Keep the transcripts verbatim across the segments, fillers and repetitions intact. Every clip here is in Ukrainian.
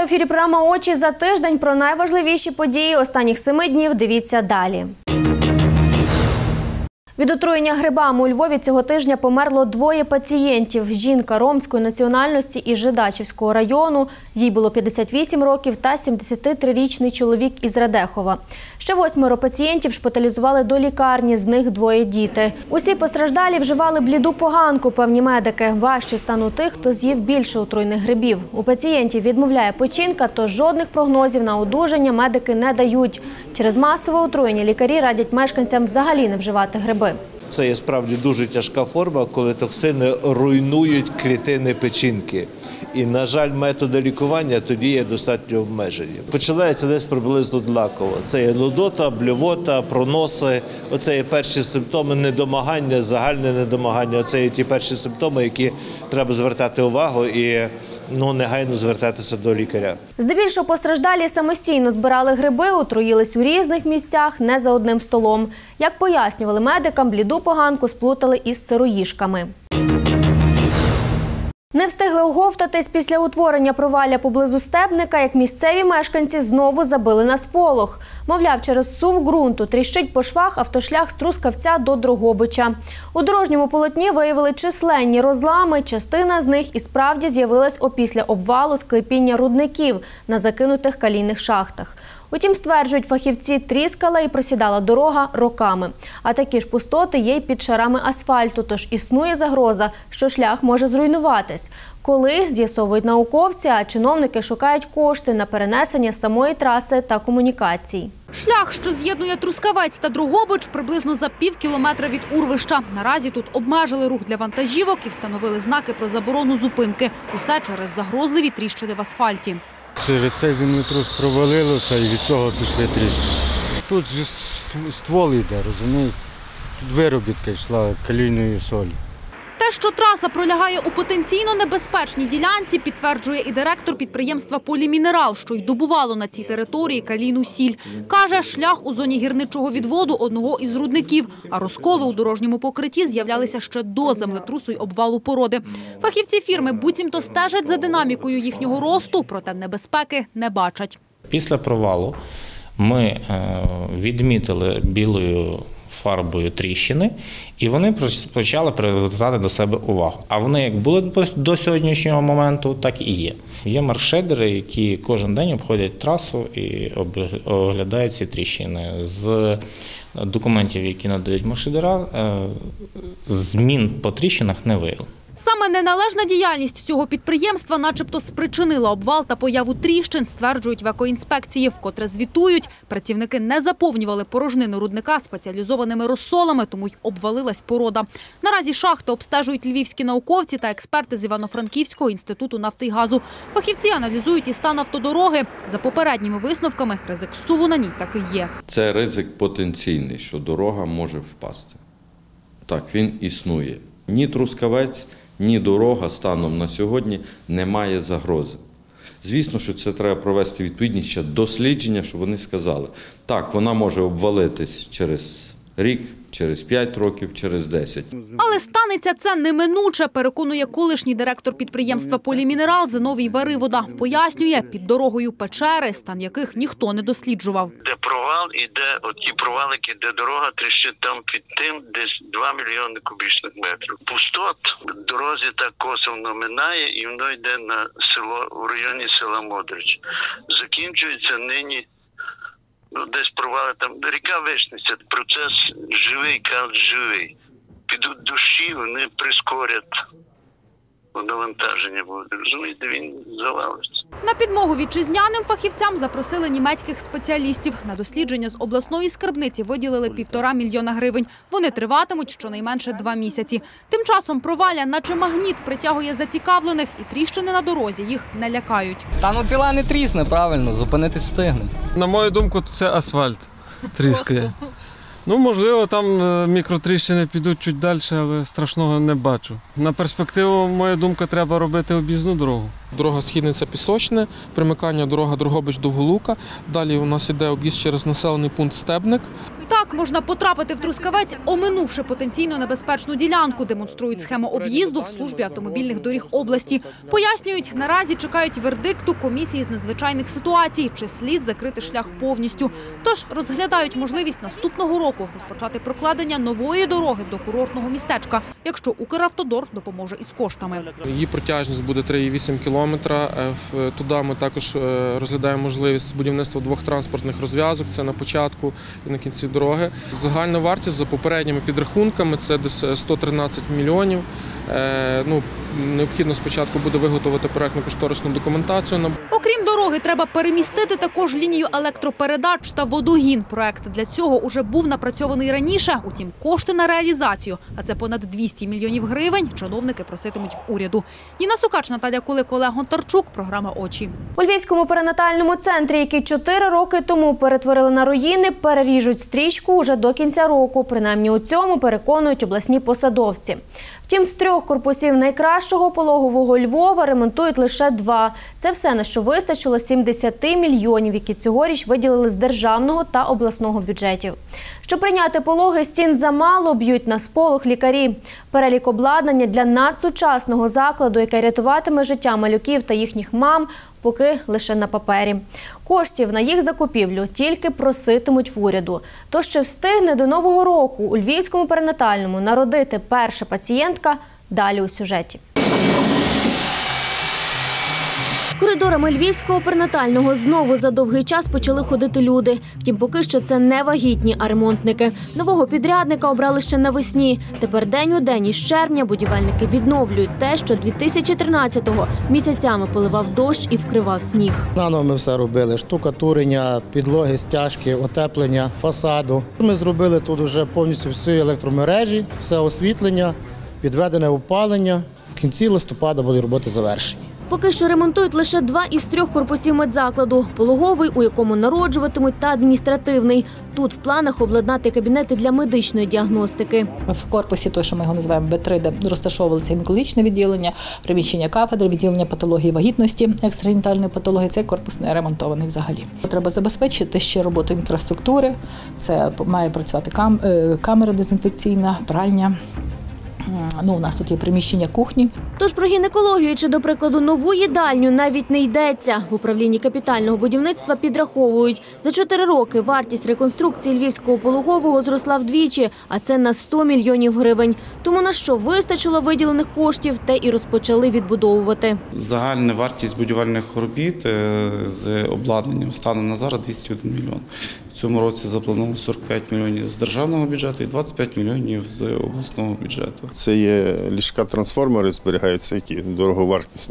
ефірі програма «Очі за тиждень». Про найважливіші події останніх семи днів дивіться далі. Від отруєння грибами у Львові цього тижня померло двоє пацієнтів. Жінка ромської національності із Жидачівського району, їй було п'ятдесят вісім років, та сімдесятитрирічний чоловік із Радехова. Ще восьмеро пацієнтів шпиталізували до лікарні, з них двоє діти. Усі постраждалі вживали бліду поганку, певні медики. Важчий стан у тих, хто з'їв більше отруйних грибів. У пацієнтів відмовляє печінка, тож жодних прогнозів на одужання медики не дають. Через масове отруєння лікарі радять мешканцям взагалі не вживати гриби. Це є справді дуже тяжка форма, коли токсини руйнують клітини печінки. І, на жаль, методи лікування тоді є достатньо обмежені. Починається десь приблизно однаково. Це є нудота, блювота, проноси. Оце є перші симптоми недомагання, загальне недомагання. Оце є ті перші симптоми, які треба звертати увагу і ну, негайно звертатися до лікаря. Здебільшого постраждалі самостійно збирали гриби, отруїлись у різних місцях, не за одним столом. Як пояснювали медикам, бліду поганку сплутали із сироїжками. Не встигли оговтатись після утворення провалля поблизу Стебника, як місцеві мешканці знову забили на сполох. Мовляв, через сув ґрунту тріщить по швах автошлях з Трускавця до Дрогобича. У дорожньому полотні виявили численні розлами, частина з них і справді з'явилась опісля обвалу склепіння рудників на закинутих калійних шахтах. Утім, стверджують фахівці, тріскала і просідала дорога роками. А такі ж пустоти є й під шарами асфальту, тож існує загроза, що шлях може зруйнуватись. Коли, з'ясовують науковці, а чиновники шукають кошти на перенесення самої траси та комунікацій. Шлях, що з'єднує Трускавець та Дрогобич, приблизно за пів кілометра від урвища. Наразі тут обмежили рух для вантажівок і встановили знаки про заборону зупинки. Усе через загрозливі тріщини в асфальті. Через цей землетрус провалилося і від цього пішли тріщини. Тут же ствол йде, розумієте? Тут виробітка йшла калійної солі. Те, що траса пролягає у потенційно небезпечній ділянці, підтверджує і директор підприємства «Полімінерал», що й добувало на цій території калійну сіль. Каже, шлях у зоні гірничого відводу одного із рудників, а розколи у дорожньому покритті з'являлися ще до землетрусу й обвалу породи. Фахівці фірми буцімто стежать за динамікою їхнього росту, проте небезпеки не бачать. Після провалу ми відмітили білою фарбою тріщини, і вони почали привертати до себе увагу. А вони як були до сьогоднішнього моменту, так і є. Є маршрейдери, які кожен день обходять трасу і оглядають ці тріщини. З документів, які надають маршрейдера, змін по тріщинах не виявлено. Саме неналежна діяльність цього підприємства начебто спричинила обвал та появу тріщин, стверджують в екоінспекції, вкотре звітують. Працівники не заповнювали порожнину рудника спеціалізованими розсолами, тому й обвалилась порода. Наразі шахти обстежують львівські науковці та експерти з Івано-Франківського інституту нафти і газу. Фахівці аналізують і стан автодороги. За попередніми висновками, ризик суву на ній таки є. Це ризик потенційний, що дорога може впасти. Так, він існує. Ні Трускавець, ні дорога станом на сьогодні немає загрози. Звісно, що це треба провести відповідні ще дослідження, щоб вони сказали, так, вона може обвалитись через рік, через п'ять років, через десять. Але станеться це неминуче, переконує колишній директор підприємства «Полімінерал» Зиновій Варивода. Пояснює, під дорогою печери, стан яких ніхто не досліджував. Де провал і де оті провалики, де дорога тріщить, там під тим десь два мільйони кубічних метрів. Пустот в дорозі так косовно минає і воно йде на село, в районі села Модрич. Закінчується нині Ну, десь провали, там ріка Вишниця, процес живий, кажуть, живий. Підуть дощі, вони прискорять навантаження буде. Розумієте, він завалиться. На підмогу вітчизняним фахівцям запросили німецьких спеціалістів. На дослідження з обласної скарбниці виділили півтора мільйона гривень. Вони триватимуть щонайменше два місяці. Тим часом провалля, наче магніт, притягує зацікавлених, і тріщини на дорозі їх не лякають. Та ну ціла не трісне, правильно, зупинитись встигнемо. На мою думку, це асфальт тріскає. Ну, можливо, там мікротріщини підуть чуть далі, але страшного не бачу. На перспективу, моя думка, треба робити об'їзну дорогу. Дорога Східниця-Пісочне, примикання дорога Дрогобич-Довголука. Далі у нас іде об'їзд через населений пункт Стебник. Так, Як можна потрапити в Трускавець, оминувши потенційно небезпечну ділянку, демонструють схему об'їзду в службі автомобільних доріг області. Пояснюють, наразі чекають вердикту комісії з надзвичайних ситуацій, чи слід закрити шлях повністю. Тож розглядають можливість наступного року розпочати прокладення нової дороги до курортного містечка, якщо Укравтодор допоможе із коштами. Її протяжність буде три цілих вісім кілометра. Туди ми також розглядаємо можливість будівництва двох транспортних розв'язок. Це на початку і на кінці дороги. Загальна вартість за попередніми підрахунками – це десь сто тринадцять мільйонів. Ну, необхідно спочатку буде виготовити проектно-кошторисну документацію. Окрім дороги, треба перемістити також лінію електропередач та водогін. Проект для цього уже був напрацьований раніше. Утім, кошти на реалізацію, а це понад двісті мільйонів гривень, чиновники проситимуть в уряду. Ніна Сукач, Наталя Кулик, Олег Гонтарчук. Програма «Очі». У Львівському перинатальному центрі, який чотири роки тому перетворили на руїни, переріжуть стрічку уже до кінця року. Принаймні у цьому переконують обласні посадовці. Втім, з трьох корпусів найкращого пологового Львова ремонтують лише два. Це все, на що вистачило сімдесят мільйонів, які цьогоріч виділили з державного та обласного бюджетів. Щоб прийняти пологи, стін замало, б'ють на сполох лікарі. Перелік обладнання для надсучасного закладу, який рятуватиме життя малюків та їхніх мам, поки лише на папері. Коштів на їх закупівлю тільки проситимуть в уряду. То ще встигне до Нового року у Львівському перинатальному народити перша пацієнтка – далі у сюжеті. Коридорами Львівського перинатального знову за довгий час почали ходити люди. Втім, поки що це не вагітні, а ремонтники. Нового підрядника обрали ще навесні. Тепер день у день із червня будівельники відновлюють те, що дві тисячі тринадцятого місяцями поливав дощ і вкривав сніг. Наново ми все робили. Штукатурення, підлоги, стяжки, утеплення, фасаду. Ми зробили тут вже повністю всі електромережі, все освітлення, підведене опалення. В кінці листопада будуть роботи завершені. Поки що ремонтують лише два із трьох корпусів медзакладу – пологовий, у якому народжуватимуть, та адміністративний. Тут в планах обладнати кабінети для медичної діагностики. В корпусі, той, що ми його називаємо Б три, де розташовувалося гінекологічне відділення, приміщення кафедри, відділення патології вагітності, екстрагенітальної патології, цей корпус не ремонтований взагалі. Треба забезпечити ще роботу інфраструктури, це має працювати кам... камера дезінфекційна, пральня. Ну, у нас тут є приміщення кухні. Тож про гінекологію чи, до прикладу, нову їдальню навіть не йдеться. В управлінні капітального будівництва підраховують. За чотири роки вартість реконструкції Львівського пологового зросла вдвічі, а це на сто мільйонів гривень. Тому на що вистачило виділених коштів, те і розпочали відбудовувати. Загальна вартість будівельних робіт з обладнанням станом на зараз двісті один мільйон. В цьому році заплановано сорок п'ять мільйонів з державного бюджету і двадцять п'ять мільйонів з обласного бюджету. Це є ліжка-трансформери, зберігаються, які дороговартісні.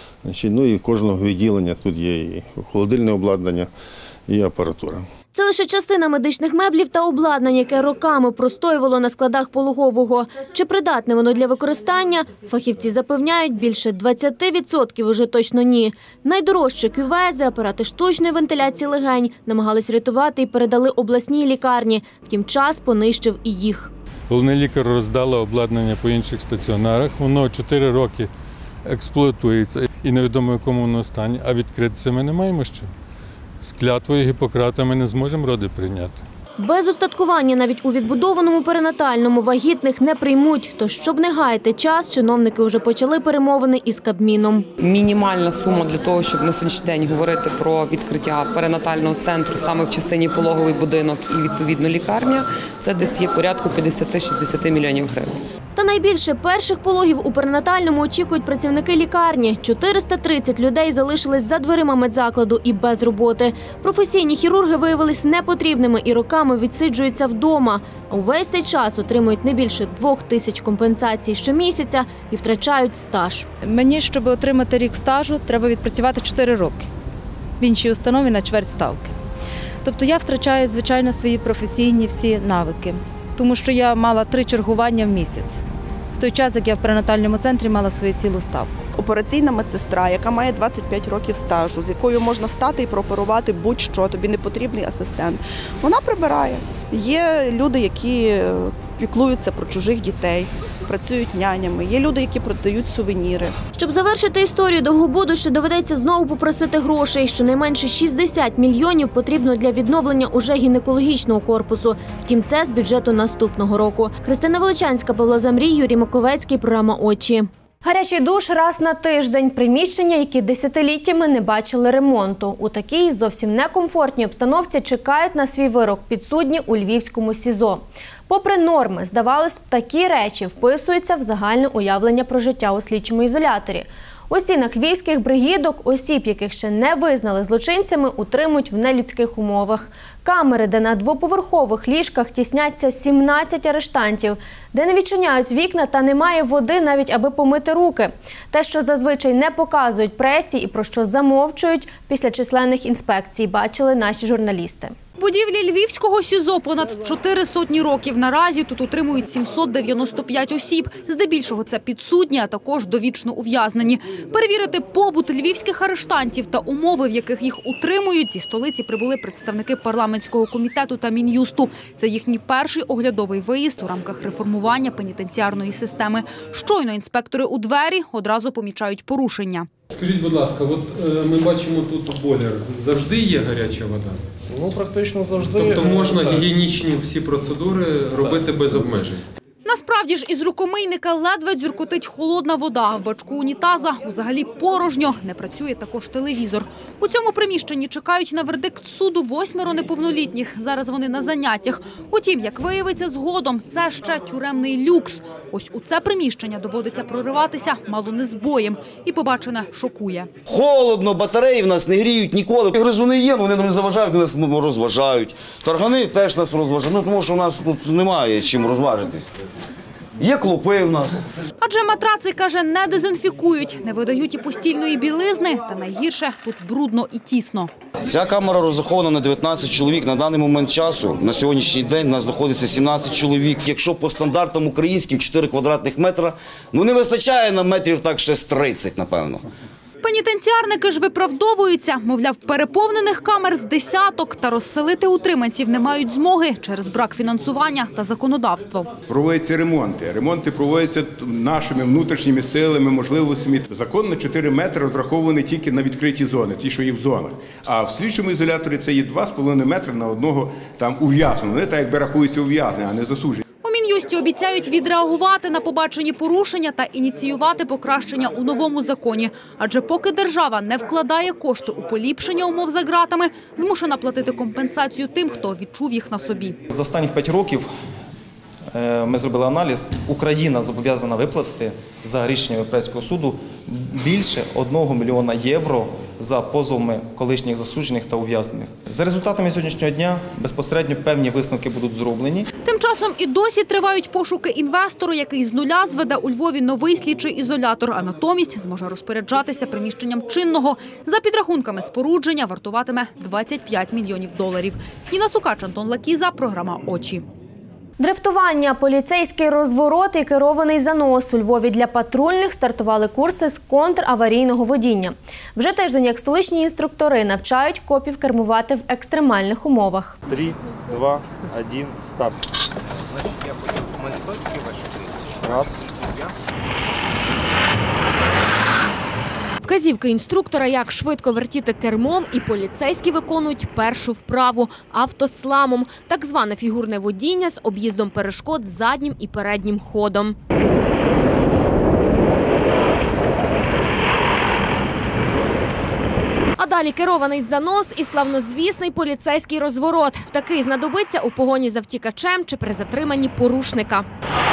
Ну і кожного відділення тут є і холодильне обладнання, і апаратура. Це лише частина медичних меблів та обладнання, яке роками простоювало на складах пологового. Чи придатне воно для використання? Фахівці запевняють, більше двадцять відсотків уже точно ні. Найдорожчі кювези, апарати штучної вентиляції легень намагались врятувати і передали обласній лікарні. Втім, час понищив і їх. Головний лікар роздала обладнання по інших стаціонарах. Воно чотири роки експлуатується і невідомо в якому воно стані. А відкритися ми не маємо ще. З клятвою Гіппократа ми не зможемо роди прийняти. Без устаткування навіть у відбудованому перинатальному вагітних не приймуть. Тож, щоб не гаяти час, чиновники вже почали перемовини із Кабміном. Мінімальна сума для того, щоб на сьогоднішній день говорити про відкриття перинатального центру саме в частині пологовий будинок і, відповідно, лікарня, це десь є порядку п'ятдесят-шістдесят мільйонів гривень. Та найбільше перших пологів у перинатальному очікують працівники лікарні. чотириста тридцять людей залишились за дверима медзакладу і без роботи. Професійні хірурги виявились непотрібними і роками відсиджуються вдома. А увесь цей час отримують не більше двох тисяч компенсацій щомісяця і втрачають стаж. Мені, щоб отримати рік стажу, треба відпрацювати чотири роки. В іншій установі на чверть ставки. Тобто я втрачаю, звичайно, свої професійні всі навики. Тому що я мала три чергування в місяць. В той час, як я в перинатальному центрі мала свою цілу ставку. Операційна медсестра, яка має двадцять п'ять років стажу, з якою можна стати і прооперувати будь-що, тобі не потрібний асистент, вона прибирає. Є люди, які піклуються про чужих дітей. працюють нянями, є люди, які продають сувеніри. Щоб завершити історію Довгобуду, ще доведеться знову попросити грошей. Щонайменше шістдесят мільйонів потрібно для відновлення уже гінекологічного корпусу. Втім, це з бюджету наступного року. Христина Величанська, Павло Замрій, Юрій Маковецький, програма «Очі». Гарячий душ раз на тиждень. Приміщення, які десятиліттями не бачили ремонту. У такій зовсім некомфортній обстановці чекають на свій вирок підсудні у львівському СІЗО. Попри норми, здавалось б, такі речі вписуються в загальне уявлення про життя у слідчому ізоляторі. У стінах львівських бригідок осіб, яких ще не визнали злочинцями, утримують в нелюдських умовах. Камери, де на двоповерхових ліжках тісняться сімнадцять арештантів, де не відчиняють вікна та немає води навіть аби помити руки. Те, що зазвичай не показують пресі і про що замовчують після численних інспекцій, бачили наші журналісти. Будівлі львівського СІЗО понад чотири сотні років. Наразі тут утримують сімсот дев'яносто п'ять осіб. Здебільшого це підсудні, а також довічно ув'язнені. Перевірити побут львівських арештантів та умови, в яких їх утримують, зі столиці прибули представники парламентського комітету та Мін'юсту. Це їхній перший оглядовий виїзд у рамках реформування пенітенціарної системи. Щойно інспектори у двері одразу помічають порушення. Скажіть, будь ласка, от е, ми бачимо тут бойлер. Завжди є гаряча вода? Ну, практично завжди. Тобто можна гігієнічні всі процедури робити без обмежень? Насправді ж із рукомийника ледве дзюркотить холодна вода. В бачку унітаза взагалі порожньо. Не працює також телевізор. У цьому приміщенні чекають на вердикт суду восьмеро неповнолітніх. Зараз вони на заняттях. Утім, як виявиться згодом, це ще тюремний люкс. Ось у це приміщення доводиться прориватися мало не з боєм. І побачене шокує. Холодно, батареї в нас не гріють ніколи. Гризуни є, вони нам не заважають, нас розважають. Таргани теж нас розважають, ну, тому що у нас тут немає чим розважитись. Є клопи в нас. Адже матраци, каже, не дезінфікують, не видають і постільної білизни, та найгірше – тут брудно і тісно. Ця камера розрахована на дев'ятнадцять чоловік. На даний момент часу, на сьогоднішній день, у нас знаходиться сімнадцять чоловік. Якщо по стандартам українським чотири квадратних метра, ну не вистачає нам метрів так ще з тридцять, напевно. Пенітенціарники ж виправдовуються. Мовляв, переповнених камер з десяток, та розселити утриманців не мають змоги через брак фінансування та законодавства. Проводяться ремонти. Ремонти проводяться нашими внутрішніми силами, можливостями. Закон на чотири метри розрахований тільки на відкриті зони, ті, що є в зонах. А в слідчому ізоляторі це є два з половиною метри на одного там ув'язненого. Вони так якби рахуються ув'язнені, а не засуджені. У Мін'юсті обіцяють відреагувати на побачені порушення та ініціювати покращення у новому законі. Адже поки держава не вкладає кошти у поліпшення умов за ґратами, змушена платити компенсацію тим, хто відчув їх на собі. За останні п'ять років ми зробили аналіз. Україна зобов'язана виплатити за рішенням Європейського суду більше одного мільйона євро за позовами колишніх засуджених та ув'язнених. За результатами сьогоднішнього дня безпосередньо певні висновки будуть зроблені. Тим часом і досі тривають пошуки інвестору, який з нуля зведе у Львові новий слідчий ізолятор, а натомість зможе розпоряджатися приміщенням чинного. За підрахунками спорудження вартуватиме двадцять п'ять мільйонів доларів. Ніна Сукач, Антон Лакіза, програма «Очі». Дрифтування, поліцейський розворот і керований занос. У Львові для патрульних стартували курси з контраварійного водіння. Вже тиждень, як столичні інструктори навчають копів кермувати в екстремальних умовах. Три, два, один, старт. Раз. Вказівки інструктора, як швидко вертіти кермом, і поліцейські виконують першу вправу – автосламом. Так зване фігурне водіння з об'їздом перешкод заднім і переднім ходом. А далі керований занос і славнозвісний поліцейський розворот. Такий знадобиться у погоні за втікачем чи при затриманні порушника.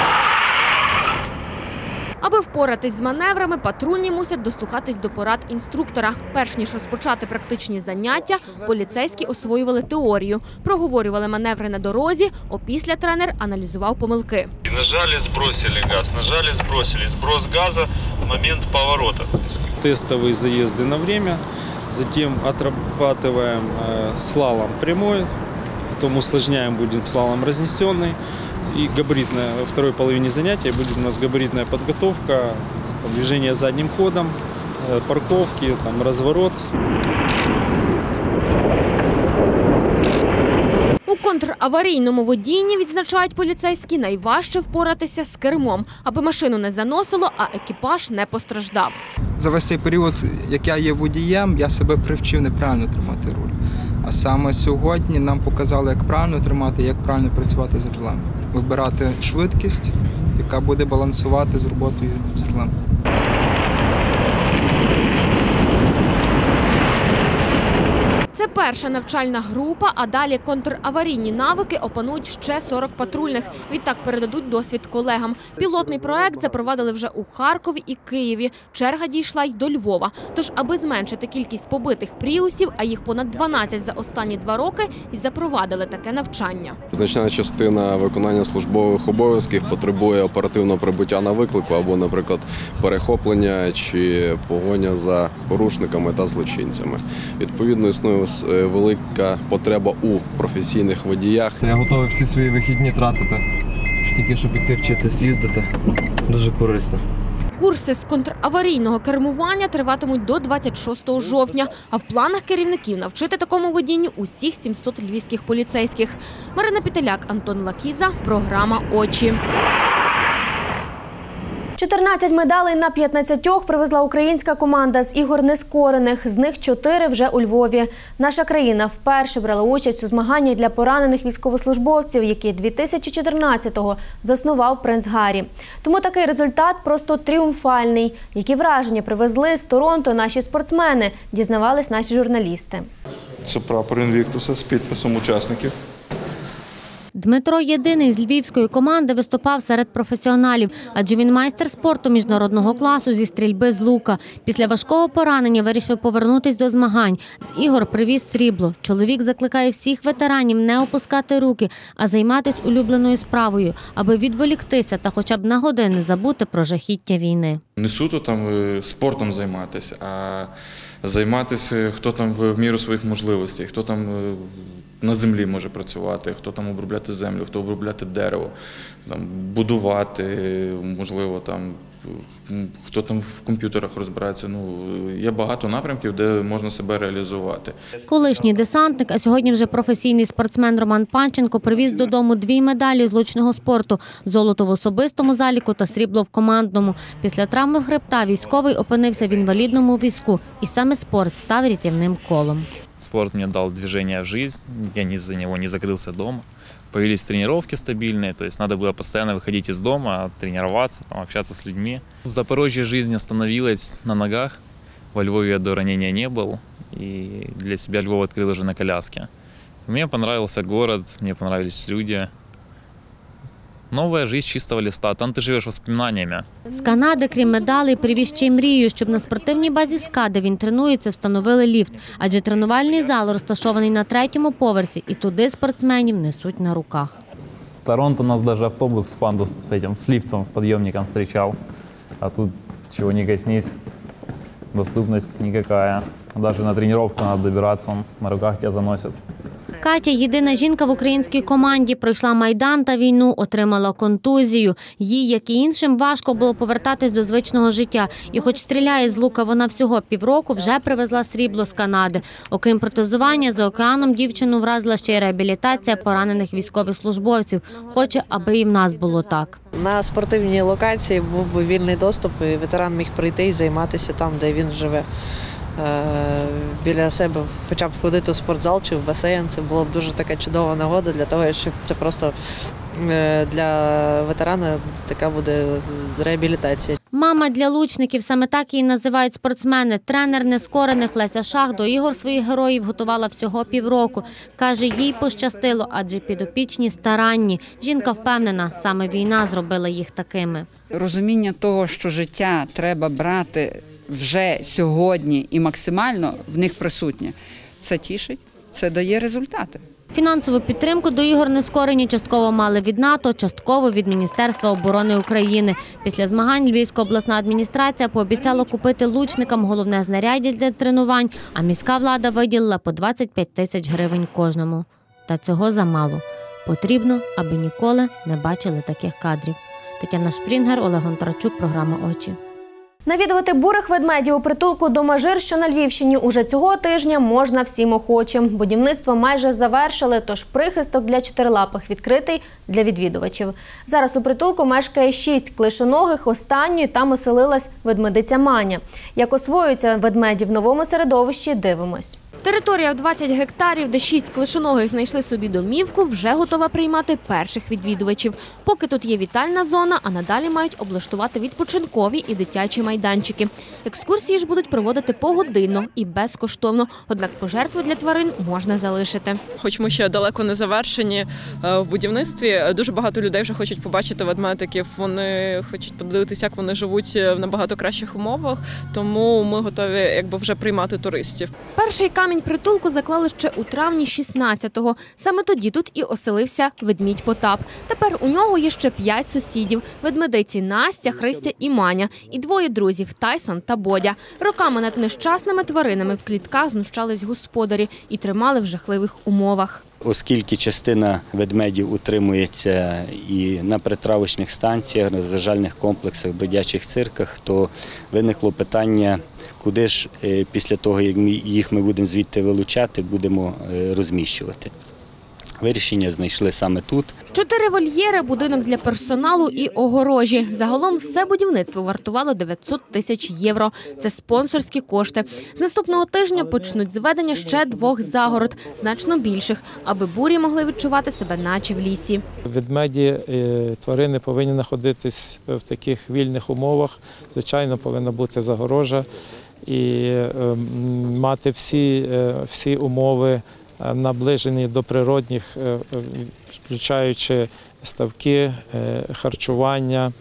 Аби впоратись з маневрами, патрульні мусять дослухатись до порад інструктора. Перш ніж розпочати практичні заняття, поліцейські освоювали теорію, проговорювали маневри на дорозі, опісля тренер аналізував помилки. Нажали, збросили газ, нажали, збросили. Зброс газу в момент поворота. Тестовые заезды на время, затем отрабатываем слалом прямой, потом усложняем, будем слалом разнесенный. И габаритная, во второй половине занятия будет у нас габаритная подготовка, там, движение задним ходом, парковки, там, разворот. У контр контраварійному водінні, відзначають поліцейські, найважче впоратися з кермом, аби машину не заносило, а екіпаж не постраждав. За весь цей період, як я є водієм, я себе привчив неправильно тримати руль. А саме сьогодні нам показали, як правильно тримати, як правильно працювати з рулем. Вибирати швидкість, яка буде балансувати з роботою з рулем. Це перша навчальна група, а далі контраварійні навики опанують ще сорок патрульних. Відтак передадуть досвід колегам. Пілотний проект запровадили вже у Харкові і Києві. Черга дійшла й до Львова. Тож, аби зменшити кількість побитих пріусів, а їх понад дванадцять за останні два роки, і запровадили таке навчання. Значна частина виконання службових обов'язків потребує оперативного прибуття на виклику або, наприклад, перехоплення чи погоня за порушниками та злочинцями. Відповідно, існує велика потреба у професійних водіях. Я готовий всі свої вихідні тратити, тільки щоб піти вчитись їздити. Дуже корисно. Курси з контраварійного кермування триватимуть до двадцять шостого жовтня, а в планах керівників навчити такому водінню усіх сімсот львівських поліцейських. Марина Пітеляк, Антон Лакіза, програма «Очі». чотирнадцять медалей на п'ятнадцятьох привезла українська команда з ігор нескорених. З них чотири вже у Львові. Наша країна вперше брала участь у змаганнях для поранених військовослужбовців, які дві тисячі чотирнадцятого заснував принц Гаррі. Тому такий результат просто тріумфальний. Які враження привезли з Торонто наші спортсмени, дізнавались наші журналісти. Це прапор Інвіктуса з підписом учасників. Дмитро єдиний з львівської команди виступав серед професіоналів, адже він майстер спорту міжнародного класу зі стрільби з лука. Після важкого поранення вирішив повернутися до змагань. З ігор привіз срібло. Чоловік закликає всіх ветеранів не опускати руки, а займатися улюбленою справою, аби відволіктися та хоча б на години забути про жахіття війни. Не суто там спортом займатися, а займатися хто там в міру своїх можливостей, хто там на землі може працювати, хто там обробляти землю, хто обробляти дерево, там, будувати, можливо, там, хто там в комп'ютерах розбирається. Ну, є багато напрямків, де можна себе реалізувати. Колишній десантник, а сьогодні вже професійний спортсмен Роман Панченко привіз додому дві медалі з лучного спорту – золото в особистому заліку та срібло в командному. Після травми хребта військовий опинився в інвалідному візку, і саме спорт став рятівним колом. Спорт мне дал движение в жизнь, я из-за него не закрылся дома. Появились тренировки стабильные, то есть надо было постоянно выходить из дома, тренироваться, там, общаться с людьми. В Запорожье жизнь остановилась на ногах, во Львове я до ранения не был, и для себя Львов открыл уже на коляске. Мне понравился город, мне понравились люди. Новая жизнь с чистого листа, там ти живеш воспоминаннями. З Канади, крім медалей, привіз ще й мрію, щоб на спортивній базі СКА, де він тренується, встановили ліфт. Адже тренувальний зал розташований на третьому поверсі, і туди спортсменів несуть на руках. В Торонто нас даже автобус с пандус с этим, с лифтом, подъемником встречал. А тут чего не коснись, доступность никакая. Даже на тренировку надо добираться, он на руках тебя заносит. Катя – єдина жінка в українській команді, пройшла Майдан та війну, отримала контузію. Їй, як і іншим, важко було повертатись до звичного життя. І хоч стріляє з лука вона всього півроку, вже привезла срібло з Канади. Окрім протезування, за океаном дівчину вразила ще й реабілітація поранених військових службовців. Хоче, аби і в нас було так. На спортивній локації був би вільний доступ, і ветеран міг прийти і займатися там, де він живе. Біля себе хоча б ходити в спортзал чи в басейн, це була б дуже така чудова нагода для того, щоб це просто для ветерана така буде реабілітація. Мама для лучників, саме так її називають спортсмени. Тренер нескорених Леся Шах до ігор своїх героїв готувала всього півроку. Каже, їй пощастило, адже підопічні старанні. Жінка впевнена, саме війна зробила їх такими. Розуміння того, що життя треба брати вже сьогодні і максимально в них присутнє. Це тішить, це дає результати. Фінансову підтримку до ігор нескорені частково мали від НАТО, частково від Міністерства оборони України. Після змагань Львівська обласна адміністрація пообіцяла купити лучникам головне знаряддя для тренувань, а міська влада виділила по двадцять п'ять тисяч гривень кожному. Та цього замало. Потрібно, аби ніколи не бачили таких кадрів. Тетяна Шпрінгер, Олег Гонтарчук, програма «Очі». Навідувати бурих ведмедів у притулку Домажир, що на Львівщині, уже цього тижня можна всім охочим. Будівництво майже завершили, тож прихисток для чотирилапих відкритий для відвідувачів. Зараз у притулку мешкає шість клишоногих, останньою там оселилась ведмедиця Маня. Як освоюються ведмеді в новому середовищі, дивимось. Територія в двадцять гектарів, де шість клишоногих знайшли собі домівку, вже готова приймати перших відвідувачів. Поки тут є вітальна зона, а надалі мають облаштувати відпочинкові і дитячі майданчики. Екскурсії ж будуть проводити погодинно і безкоштовно, однак пожертви для тварин можна залишити. Хоч ми ще далеко не завершені в будівництві, дуже багато людей вже хочуть побачити ведмедиків, вони хочуть подивитися, як вони живуть в набагато кращих умовах, тому ми готові якби вже приймати туристів. Перший камінь притулку заклали ще у травні шістнадцятого. Саме тоді тут і оселився ведмідь Потап. Тепер у нього є ще п'ять сусідів – ведмедиці Настя, Христя і Маня. І двоє друзів – Тайсон та Бодя. Роками над нещасними тваринами в клітках знущались господарі і тримали в жахливих умовах. Оскільки частина ведмедів утримується і на притравочних станціях, на розважальних комплексах, бродячих цирках, то виникло питання, куди ж після того, як їх ми будемо звідти вилучати, будемо розміщувати. Вирішення знайшли саме тут. Чотири вольєри, будинок для персоналу і огорожі. Загалом все будівництво вартувало дев'ятсот тисяч євро. Це спонсорські кошти. З наступного тижня почнуть зведення ще двох загород, значно більших, аби бурі могли відчувати себе наче в лісі. Ведмеді, тварини повинні знаходитись в таких вільних умовах. Звичайно, повинна бути загорожа і мати всі, всі умови, наближені до природних, включаючи ставки, харчування,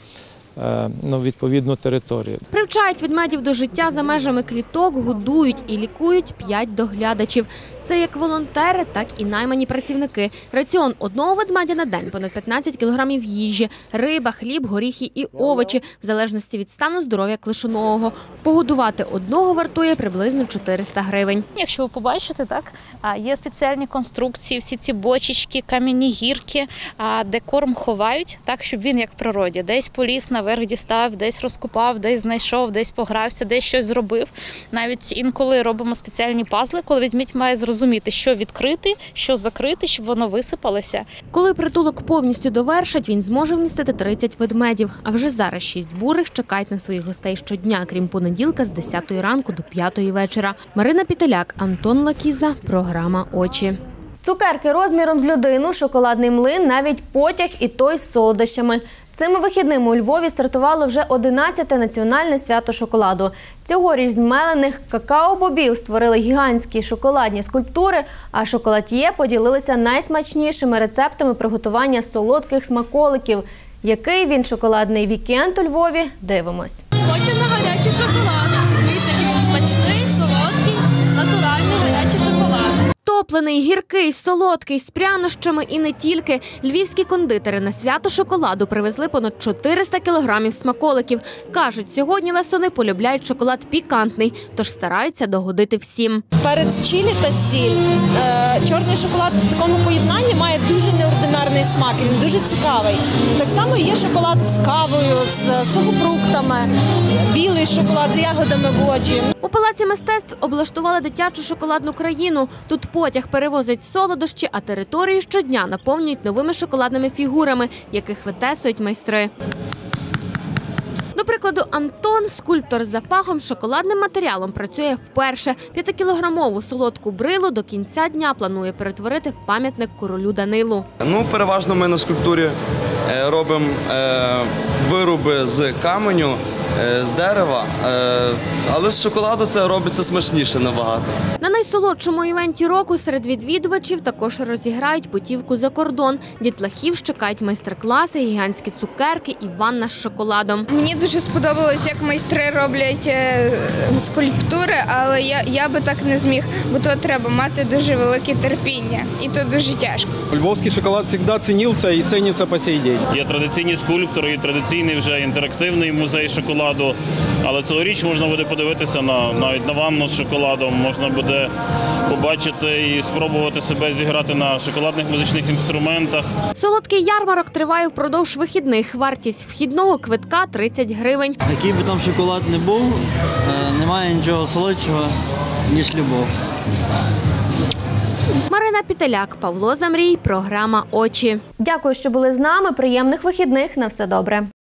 ну, відповідну територію. Привчають ведмедів до життя за межами кліток, годують і лікують п'ять доглядачів. Це як волонтери, так і наймані працівники. Раціон одного ведмедя на день – понад п'ятнадцять кілограмів їжі, риба, хліб, горіхи і овочі, в залежності від стану здоров'я клишоногого. Погодувати одного вартує приблизно чотириста гривень. Якщо ви побачите, так, є спеціальні конструкції, всі ці бочечки, кам'яні гірки, де корм ховають, так, щоб він як в природі. Десь поліз, наверх дістав, десь розкопав, десь знайшов, десь погрався, десь щось зробив. Навіть інколи робимо спеціальні пазли, коли ведмідь має зрозуміти, що відкрити, що закрити, щоб воно висипалося. Коли притулок повністю довершать, він зможе вмістити тридцять ведмедів. А вже зараз шість бурих чекають на своїх гостей щодня, крім понеділка з десятої ранку до п'ятої вечора. Марина Пітеляк, Антон Лакіза, програма «Очі». Цукерки розміром з людину, шоколадний млин, навіть потяг і той з солодощами. Цими вихідними у Львові стартувало вже одинадцяте національне свято шоколаду. Цьогоріч з мелених какао-бобів створили гігантські шоколадні скульптури, а шоколад'є поділилися найсмачнішими рецептами приготування солодких смаколиків. Який він шоколадний вікенд у Львові – дивимось. Ходьте на гарячий шоколад. Дивіться, який він смачний, солодкий, натуральний гарячий шоколад. Топлений, гіркий, солодкий, з прянощами і не тільки. Львівські кондитери на свято шоколаду привезли понад чотириста кілограмів смаколиків. Кажуть, сьогодні лесони полюбляють шоколад пікантний, тож стараються догодити всім. Перець чилі та сіль. Чорний шоколад в такому поєднанні має дуже неординарний смак, він дуже цікавий. Так само є шоколад з кавою, з сухофруктами, білий шоколад з ягодами боджі. У Палаці мистецтв облаштували дитячу шоколадну країну. Тут потяг перевозить солодощі, а територію щодня наповнюють новими шоколадними фігурами, яких витесують майстри. До прикладу, Антон, скульптор за фахом, з шоколадним матеріалом працює вперше. П'ятикілограмову солодку брилу до кінця дня планує перетворити в пам'ятник королю Данилу. Ну, переважно ми на скульптурі робимо вироби з каменю, з дерева, але з шоколаду це робиться смачніше набагато. На найсолодшому івенті року серед відвідувачів також розіграють путівку за кордон. Дітлахів чекають майстер-класи, гігантські цукерки і ванна з шоколадом. Мені дуже сподобалось, як майстри роблять скульптури, але я, я би так не зміг, бо то треба мати дуже велике терпіння, і то дуже тяжко. Львовський шоколад завжди цінився і ціниться по сей день. Є традиційні скульптори, і традиційні традиційний вже інтерактивний музей шоколаду. Але цьогоріч можна буде подивитися на навіть на ванну з шоколадом, можна буде побачити і спробувати себе зіграти на шоколадних музичних інструментах. Солодкий ярмарок триває впродовж вихідних. Вартість вхідного квитка – тридцять гривень. Який би там шоколад не був, немає нічого солодшого, ніж любов. Марина Пітеляк, Павло Замрій, програма «Очі». Дякую, що були з нами. Приємних вихідних. На все добре.